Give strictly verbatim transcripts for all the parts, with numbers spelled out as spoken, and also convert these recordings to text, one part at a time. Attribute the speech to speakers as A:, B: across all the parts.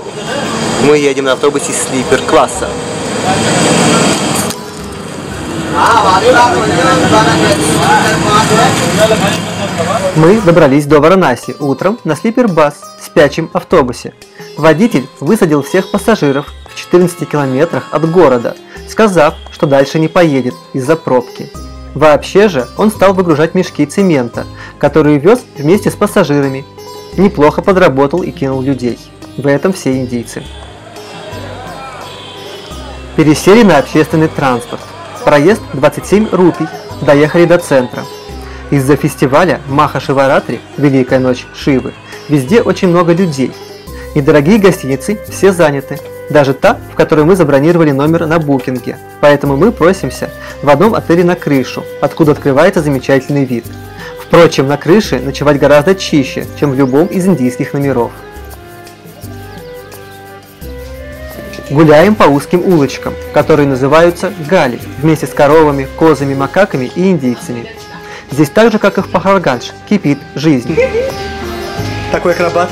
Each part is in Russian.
A: Мы едем на автобусе слипер-класса.
B: Мы добрались до Варанаси утром на слипер-бас в спячем автобусе. Водитель высадил всех пассажиров в четырнадцати километрах от города, сказав, что дальше не поедет из-за пробки. Вообще же он стал выгружать мешки цемента, которые вез вместе с пассажирами. Неплохо подработал и кинул людей. В этом все индийцы. Пересели на общественный транспорт. Проезд двадцать семь рупий. Доехали до центра. Из-за фестиваля Маха-Шиваратри, Великая ночь Шивы, везде очень много людей. Недорогие гостиницы все заняты. Даже та, в которой мы забронировали номер на букинге. Поэтому мы просимся в одном отеле на крышу, откуда открывается замечательный вид. Впрочем, на крыше ночевать гораздо чище, чем в любом из индийских номеров. Гуляем по узким улочкам, которые называются гали, вместе с коровами, козами, макаками и индийцами. Здесь так же, как и в Пахалгандж, кипит жизнь.
A: Такой акробат.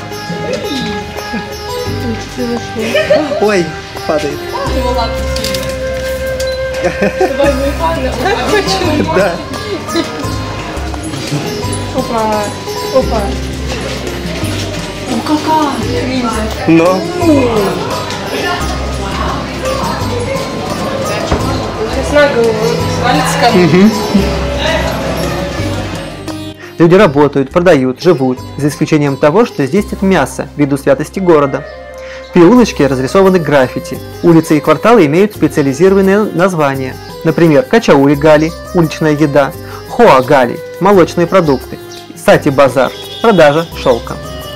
A: Ой, падает. Да.
C: Опа, опа. О, какая ниндзя.
A: Но.
C: Сейчас на голову свалится ко мне.
B: Люди работают, продают, живут, за исключением того, что здесь нет мяса, ввиду святости города. В переулочке разрисованы граффити. Улицы и кварталы имеют специализированные названия. Например, Качаури Гали – уличная еда, Хоа Гали – молочные продукты, Сати Базар – продажа шелка.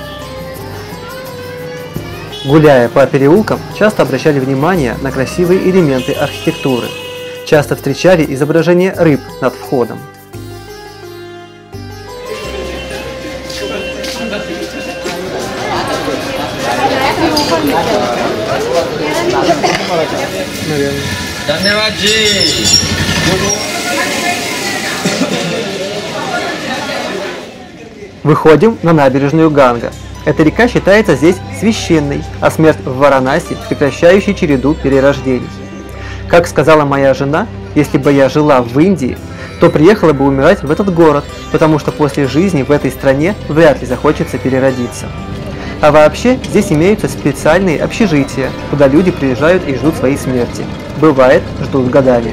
B: Гуляя по переулкам, часто обращали внимание на красивые элементы архитектуры. Часто встречали изображения рыб над входом.
A: Наверное.
B: Выходим на набережную Ганга. Эта река считается здесь священной, а смерть в Варанаси – прекращающей череду перерождений. Как сказала моя жена, если бы я жила в Индии, то приехала бы умирать в этот город, потому что после жизни в этой стране вряд ли захочется переродиться. А вообще, здесь имеются специальные общежития, куда люди приезжают и ждут своей смерти. Бывает, ждут годами.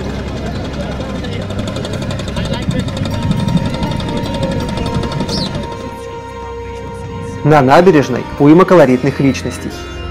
B: На набережной уйма колоритных личностей.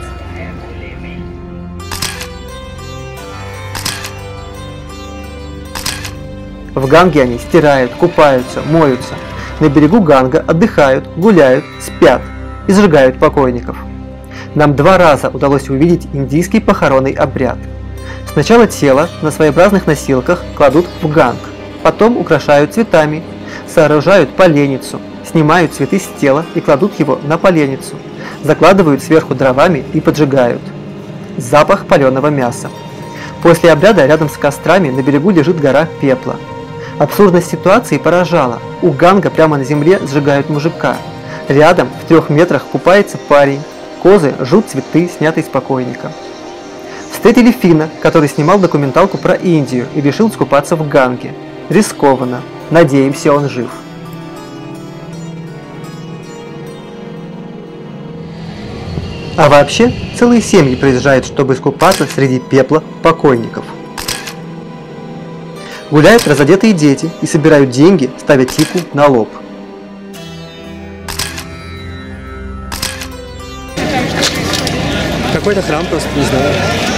B: В Ганге они стирают, купаются, моются. На берегу Ганга отдыхают, гуляют, спят и сжигают покойников. Нам два раза удалось увидеть индийский похоронный обряд. Сначала тело на своеобразных носилках кладут в Ганг, потом украшают цветами, сооружают поленницу, снимают цветы с тела и кладут его на поленницу, закладывают сверху дровами и поджигают. Запах паленого мяса. После обряда рядом с кострами на берегу лежит гора пепла. Абсурдность ситуации поражала. У Ганга прямо на земле сжигают мужика. Рядом в трех метрах купается парень. Козы жрут цветы, снятые с покойника. Встретили финна, который снимал документалку про Индию и решил искупаться в Ганге. Рискованно. Надеемся, он жив. А вообще, целые семьи приезжают, чтобы искупаться среди пепла покойников. Гуляют разодетые дети и собирают деньги, ставя тику на лоб.
A: Какой-то храм просто, не знаю.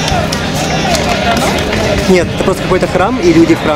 A: Нет, это просто какой-то храм и люди в храм.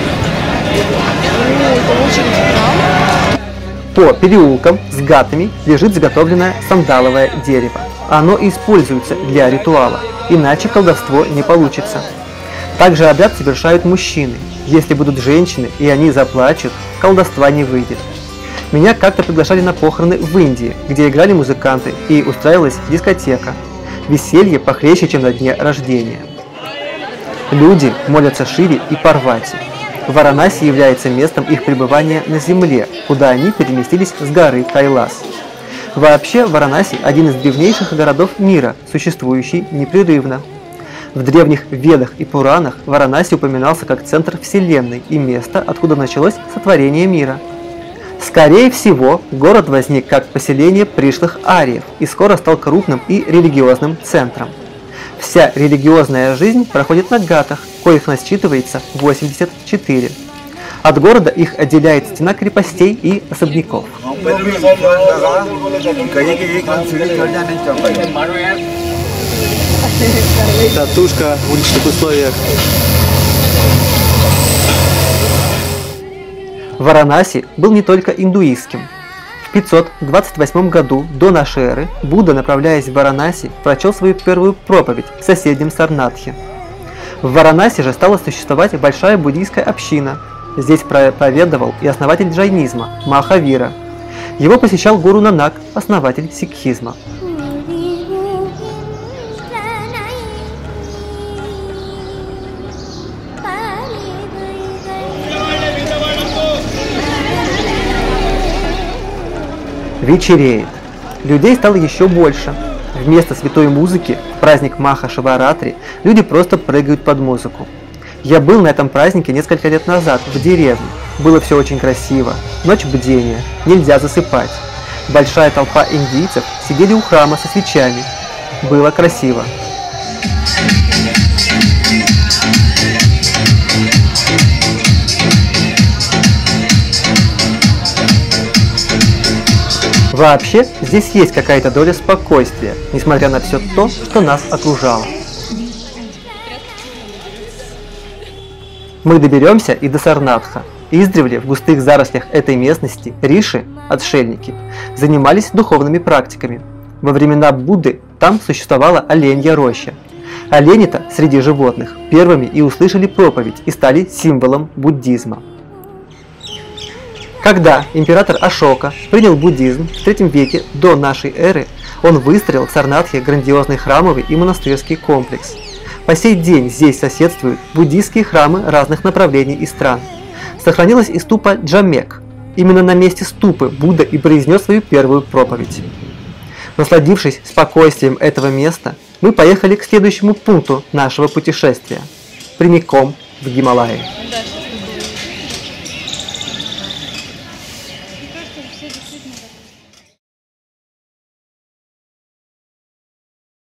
B: По переулкам с гатами лежит заготовленное сандаловое дерево. Оно используется для ритуала, иначе колдовство не получится. Также обряд совершают мужчины. Если будут женщины и они заплачут, колдовства не выйдет. Меня как-то приглашали на похороны в Индии, где играли музыканты и устраивалась дискотека. Веселье похлеще, чем на дне рождения. Люди молятся Шиве и Парвати. Варанаси является местом их пребывания на земле, куда они переместились с горы Кайлас. Вообще, Варанаси – один из древнейших городов мира, существующий непрерывно. В древних Ведах и Пуранах Варанаси упоминался как центр Вселенной и место, откуда началось сотворение мира. Скорее всего, город возник как поселение пришлых ариев и скоро стал крупным и религиозным центром. Вся религиозная жизнь проходит на гатах, коих насчитывается восемьдесят четыре. От города их отделяет стена крепостей и особняков.
A: Татушка в уличных условиях.
B: Варанаси был не только индуистским. В пятьсот двадцать восьмом году до нашей эры Будда, направляясь в Варанаси, прочел свою первую проповедь в соседнем Сарнатхе. В Варанаси же стала существовать большая буддийская община. Здесь проповедовал и основатель джайнизма Махавира. Его посещал гуру Нанак, основатель сикхизма. Вечереет. Людей стало еще больше. Вместо святой музыки в праздник Маха Шиваратри люди просто прыгают под музыку. Я был на этом празднике несколько лет назад в деревне. Было все очень красиво. Ночь бдения. Нельзя засыпать. Большая толпа индийцев сидели у храма со свечами. Было красиво. Вообще, здесь есть какая-то доля спокойствия, несмотря на все то, что нас окружало. Мы доберемся и до Сарнатха. Издревле в густых зарослях этой местности риши, отшельники, занимались духовными практиками. Во времена Будды там существовала оленья роща. Олени-то среди животных первыми и услышали проповедь и стали символом буддизма. Когда император Ашока принял буддизм в третьем веке до нашей эры, он выстроил в Сарнатхе грандиозный храмовый и монастырский комплекс. По сей день здесь соседствуют буддийские храмы разных направлений и стран. Сохранилась и ступа Джамек. Именно на месте ступы Будда и произнес свою первую проповедь. Насладившись спокойствием этого места, мы поехали к следующему пункту нашего путешествия – прямиком в Гималаи.